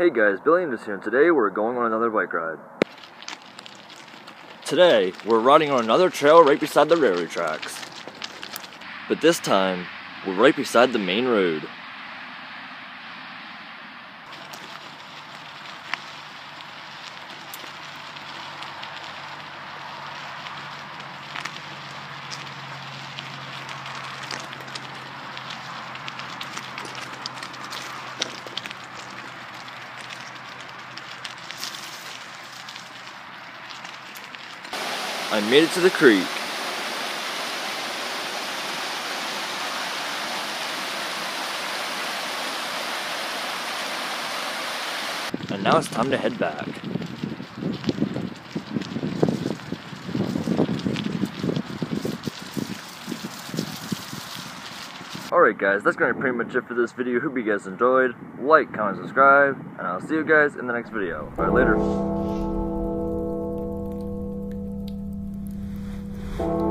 Hey guys, Billy and here, and today we're going on another bike ride. Today, we're riding on another trail right beside the railroad tracks. But this time, we're right beside the main road. I made it to the creek. And now it's time to head back. Alright guys, that's going to be pretty much it for this video. Hope you guys enjoyed. Like, comment, subscribe, and I'll see you guys in the next video. Alright, later.